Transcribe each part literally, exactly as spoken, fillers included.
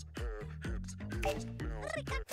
nails, hair, hips, heels, nails, hair.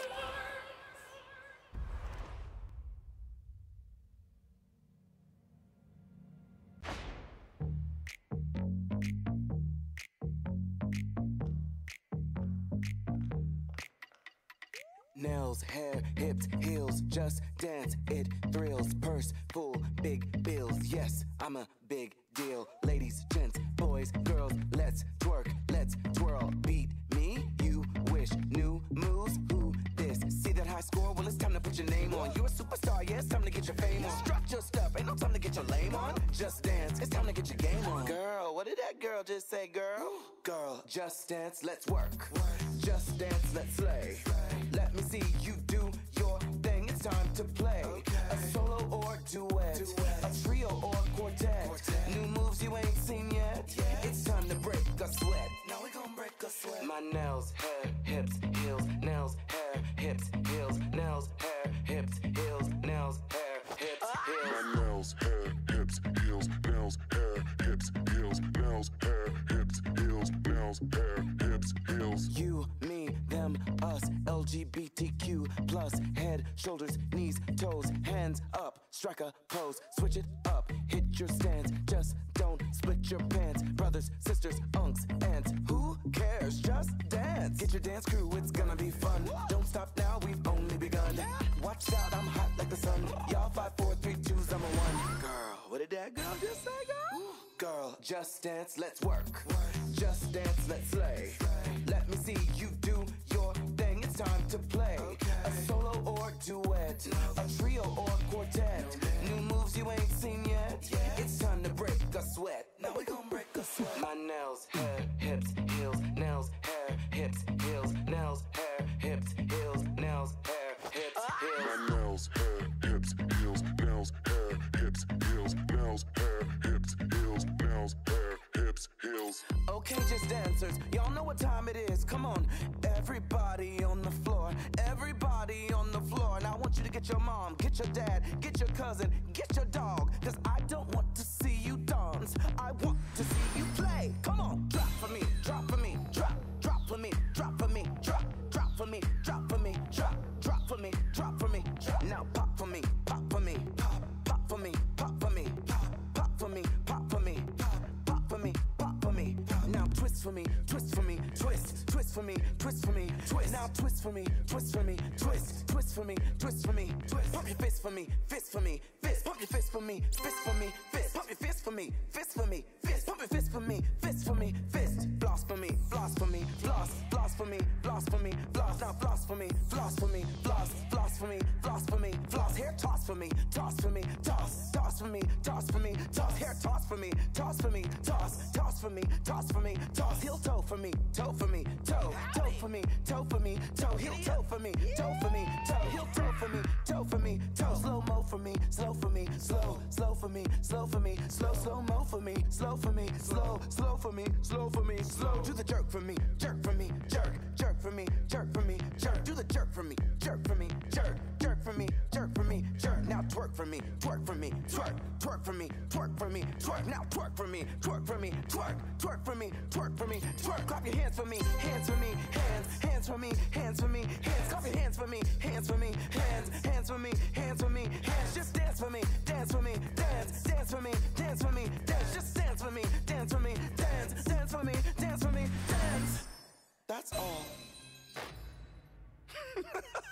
Nails, hair, hips, heels, just dance, it thrills. Purse full, big bills, yes, I'm a big deal. Ladies, gents, boys, girls, let's twerk, let's twirl. Beat me, you wish, new moves, who this? See that high score? Well, it's time to put your name on. You're a superstar, yeah, it's time to get your fame on. Strut your stuff, ain't no time to get your lame on. Just dance, it's time to get your game on. Girl, what did that girl just say, girl? Girl, just dance, let's work. Just dance, let's slay. Let me see you do your thing, it's time to play. A solo or duet, a trio or quartet. New moves you ain't seen yet. It's time to break a sweat. Now we gon' break a sweat. My nails, hair, hips, heels, nails, hair, hips, heels, nails, hair, hips, heels, nails, hair, hips, heels. My nails, hair, hips, heels, nails, hair, hips, heels, nails, hair, hips, heels, nails, hair, hips, heels. You, me, them, us, L G B T Q plus, head, shoulders, knees, toes, hands up, strike a pose, switch it up, hit your stance, just don't split your pants. Brothers, sisters, unks, aunts, who cares? Just dance. Get your dance crew, it's gonna be fun. Don't stop now, we've only begun. Watch out, I'm hot like the sun. Y'all five, four, three, twos, I'm a one. Girl, what did that girl just say, girl? Girl, just dance, let's work. Just dance, let's slay. Let me see you do your thing, it's time to play. A solo or duet, a trio or quartet. New moves you ain't seen yet. It's time to break a sweat. Now we gon' break a sweat. My nails, hair, hips, heels, nails, hair, hips, heels, nails, hair, hips, heels, nails, hair, hips, heels. My nails, hair, hips, heels, nails, hair, hips, heels, nails, hair, hips, heels, nails, hair, hips, heels. Okay, just dancers, y'all know what time it is. Come on, everybody on the floor, everybody on the floor. Now I want you to get your mom, get your dad, get your cousin, get your dog. Cause I don't want to see you dance, I want to see you play. Come on, drop for me, drop for me, drop, drop for me, drop for me, drop, drop for me, drop for me, drop, drop for me, drop for me, drop. Now pop for me, pop for me, pop, pop for me, pop for me, pop, pop for me, pop for me, pop, pop for me, pop for me. Now twist for me, twist for me, twist, twist for me, twist for me, twist. Now twist for me, twist for me, twist, twist for me, twist for me, twist. Pump your fist for me, fist for me, fist. Pump your fist for me, fist for me, fist. Pump your fist for me, fist for me, fist. Pump your fist for me, fist for me, fist. Floss for me, floss for me, floss, floss for me, floss for me, floss. Now floss for me, floss for me, floss, floss for me, floss for me, floss. Hair toss for me, toss for me, toss, toss for me, toss for me, toss. Hair toss for me, toss for me, toss, toss for me, toss for me, toss. Heel toe for me, toe for me, toe, toe for me, toe for me, toe. Heel toe for me, toe for me, toe. Heel toe for me, toe for me, toe. Slow mo for me, slow for me, slow, slow for me, slow for me, slow, slow mo for me, slow for me, slow, slow for me, slow for me, slow. Do the jerk for me, jerk for me, jerk, jerk for me, jerk for me, jerk. Do the jerk for me, jerk for me, jerk, jerk for me, jerk for me, jerk. Now twerk for me, twerk for me, twerk, twerk for me, twerk for me, twerk. Now twerk for me, twerk for me, twerk, twerk for me, twerk for me, twerk. Clap your hands for me, hands for me, hands, hands for me, hands for me, hands. Clap your hands for me, hands for me, hands, hands for me, hands for me, hands. Just dance for me, dance for me, dance, dance for me, dance for me, dance. Just dance for me, dance for me, dance, dance for me, dance for me, dance. That's all.